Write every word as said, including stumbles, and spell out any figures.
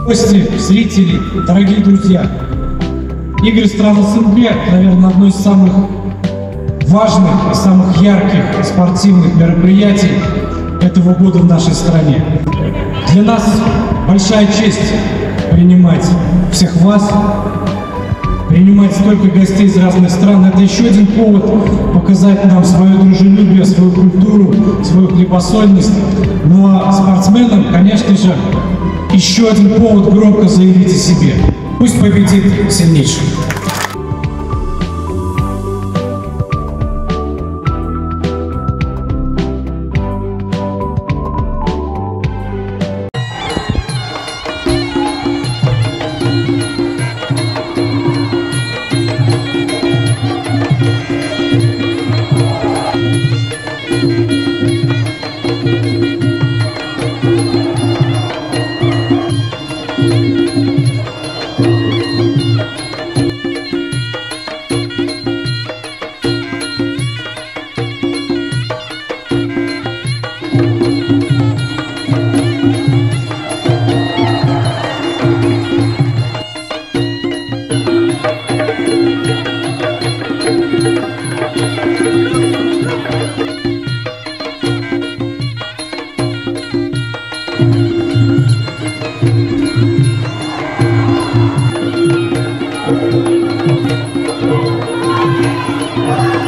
Гости, зрители, дорогие друзья, игры стран СНГ, наверное, одно из самых важных и самых ярких спортивных мероприятий этого года в нашей стране. Для нас большая честь принимать всех вас, принимать столько гостей из разных стран. Это еще один повод показать нам свое дружелюбие, свою культуру, свою хлебосольность. Ну а спортсменам, конечно же, еще один повод громко заявить о себе. Пусть победит сильнейший. Thank you.